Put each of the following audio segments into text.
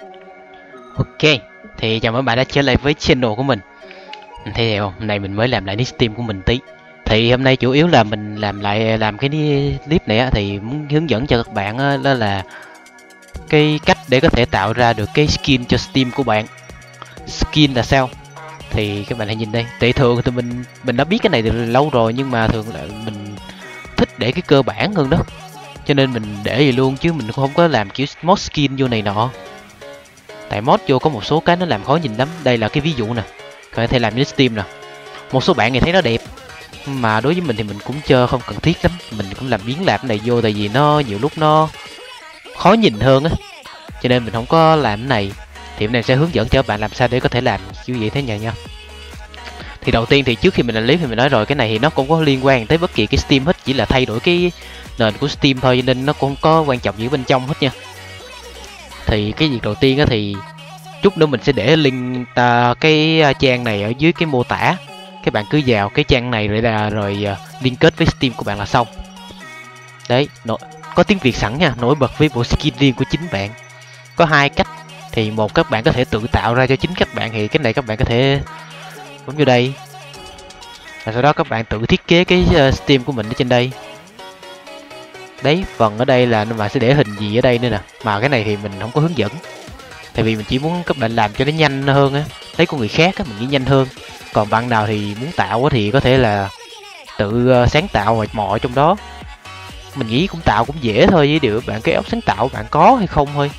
Ok, thì chào mừng bạn đã trở lại với channel của mình. Thấy không, hôm nay mình mới làm lại nick Steam của mình tí. Thì hôm nay chủ yếu là mình làm cái clip này á, thì muốn hướng dẫn cho các bạn á, đó là cái cách để có thể tạo ra được cái skin cho Steam của bạn. Skin là sao? Thì các bạn hãy nhìn đây. Tại thường thì mình đã biết cái này từ lâu rồi, nhưng mà thường là mình thích để cái cơ bản hơn đó. Cho nên mình để vậy luôn, chứ mình cũng không có làm kiểu mod skin vô này nọ. Tại mod vô có một số cái nó làm khó nhìn lắm. Đây là cái ví dụ nè, các bạn có thể làm với Steam nè. Một số bạn thì thấy nó đẹp, mà đối với mình thì mình cũng chưa không cần thiết lắm. Mình cũng làm biến làm cái này vô, tại vì nó nhiều lúc nó khó nhìn hơn á, cho nên mình không có làm cái này. Thì hôm nay sẽ hướng dẫn cho các bạn làm sao để có thể làm kiểu vậy thế này nha. Thì đầu tiên thì trước khi mình làm clip thì mình nói rồi, cái này thì nó cũng có liên quan tới bất kỳ cái Steam hết, chỉ là thay đổi cái nền của Steam thôi, cho nên nó cũng không có quan trọng gì bên trong hết nha. Thì cái việc đầu tiên á thì chút nữa mình sẽ để link cái trang này ở dưới cái mô tả. Các bạn cứ vào cái trang này rồi liên kết với Steam của bạn là xong. Đấy, có tiếng Việt sẵn nha, nổi bật với bộ skin riêng của chính bạn. Có hai cách. Thì một, các bạn có thể tự tạo ra cho chính các bạn, thì cái này các bạn có thể bấm vô đây. Và sau đó các bạn tự thiết kế cái Steam của mình ở trên đây. Đấy, phần ở đây là bạn sẽ để hình gì ở đây nữa nè. Mà cái này thì mình không có hướng dẫn, tại vì mình chỉ muốn các bạn làm cho nó nhanh hơn á, lấy của người khác á, mình nghĩ nhanh hơn. Còn bạn nào thì muốn tạo á thì có thể là tự sáng tạo hoặc mò trong đó. Mình nghĩ cũng tạo cũng dễ thôi, với điều bạn cái óc sáng tạo bạn có hay không thôi,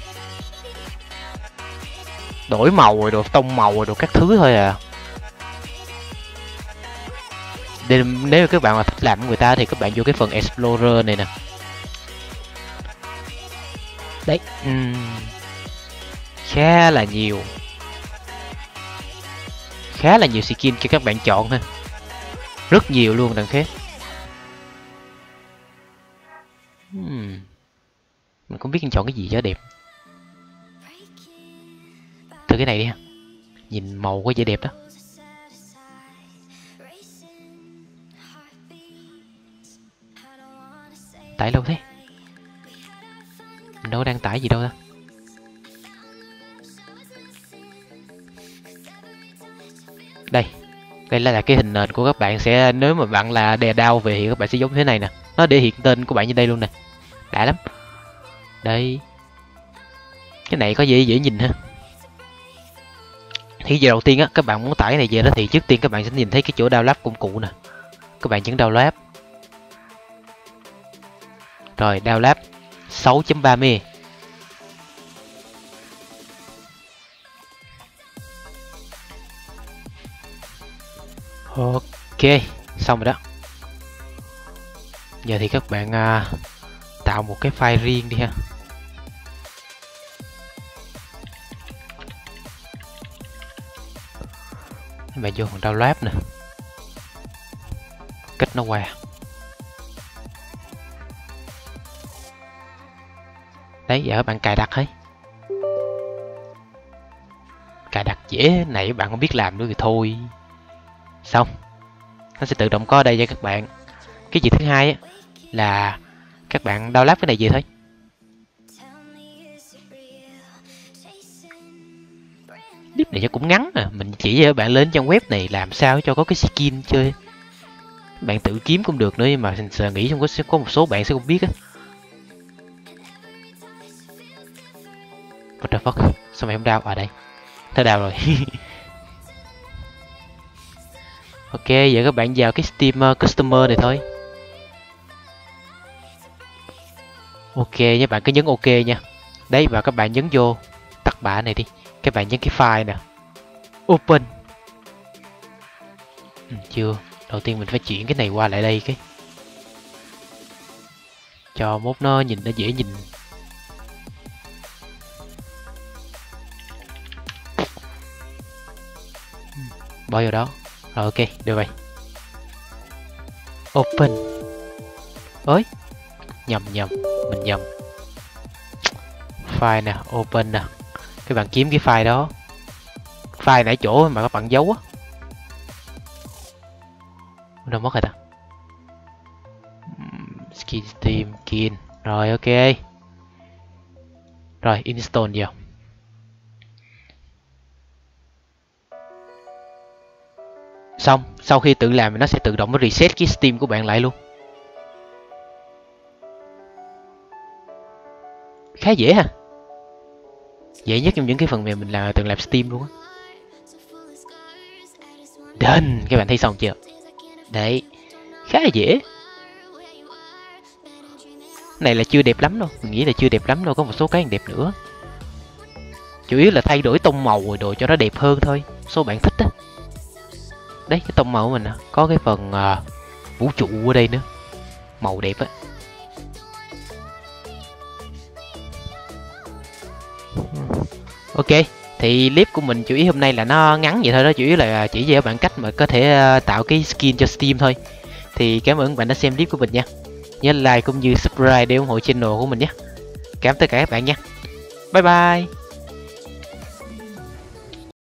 đổi màu rồi đồ, tông màu rồi đồ các thứ thôi à. Nếu các bạn mà thích làm người ta thì các bạn vô cái phần Explorer này nè. Đấy, khá là nhiều skin cho các bạn chọn ha, rất nhiều luôn đằng khác. Mình không biết nên chọn cái gì cho đẹp. Thử cái này đi ha, nhìn màu có vẻ đẹp đó. Tải lâu thế, mình đâu đang tải gì đâu ta. Đây là cái hình nền của các bạn. Sẽ nếu mà bạn là đè đao về thì các bạn sẽ giống thế này nè, nó để hiện tên của bạn như đây luôn nè, đã lắm. Đây, cái này có dễ nhìn ha. Thì giờ đầu tiên á, các bạn muốn tải cái này về đó thì trước tiên các bạn sẽ nhìn thấy cái chỗ download công cụ nè. Các bạn nhấn download, rồi download 6.3 MB. Ok, xong rồi đó. Giờ thì các bạn tạo một cái file riêng đi ha. Các bạn vô phần download nè, kết nó qua. Đấy, giờ các bạn cài đặt ấy. Cài đặt dễ này, các bạn không biết làm nữa thì thôi. Xong, nó sẽ tự động có ở đây cho các bạn. Cái gì thứ hai á là các bạn download cái này về thôi. Clip này chắc cũng ngắn à, mình chỉ cho bạn lên trang web này làm sao cho có cái skin chơi. Bạn tự kiếm cũng được nữa, nhưng mà mình sợ nghĩ không sẽ có một số bạn sẽ không biết á. What the fuck, sao mày không đau? À đây, thấy đau rồi. Ok, giờ các bạn vào cái Steam Customer này thôi. Ok nha, bạn cứ nhấn ok nha. Đấy, và các bạn nhấn vô tắt bạ này đi. Các bạn nhấn cái file nè, open. Chưa, đầu tiên mình phải chuyển cái này qua lại đây cái cho mốt nó nhìn nó dễ nhìn. Bỏ vào đó. Rồi ok, được rồi. Open. Ơi, nhầm, mình nhầm. File nè, open nè. Các bạn kiếm cái file đó. File nãy chỗ mà các bạn giấu á. Đâu mất rồi ta? Skin Steam, Kin. Rồi ok. Rồi install vào. Xong, sau khi tự làm thì nó sẽ tự động nó reset cái Steam của bạn lại luôn. Khá dễ ha. Dễ nhất trong những cái phần mềm mình từng làm Steam luôn á. Done, các bạn thấy xong chưa? Đấy, khá là dễ. Này là chưa đẹp lắm đâu, mình nghĩ là chưa đẹp lắm đâu, có một số cái đẹp nữa. Chủ yếu là thay đổi tông màu rồi đồ cho nó đẹp hơn thôi. Số bạn thích á. Đấy, cái tông màu của mình có cái phần vũ trụ ở đây nữa. Màu đẹp á. Ok, thì clip của mình chủ yếu hôm nay là nó ngắn vậy thôi đó, chủ yếu là chỉ cho các bạn cách mà có thể tạo cái skin cho Steam thôi. Thì cảm ơn các bạn đã xem clip của mình nha. Nhớ like cũng như subscribe để ủng hộ channel của mình nhé. Cảm ơn tất cả các bạn nha. Bye bye.